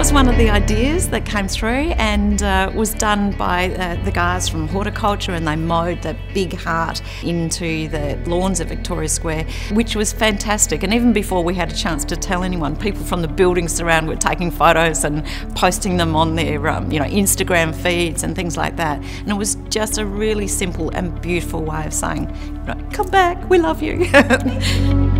was one of the ideas that came through, and was done by the guys from horticulture, and they mowed the big heart into the lawns of Victoria Square, which was fantastic. And even before we had a chance to tell anyone, people from the buildings around were taking photos and posting them on their Instagram feeds and things like that. And it was just a really simple and beautiful way of saying, come back, we love you.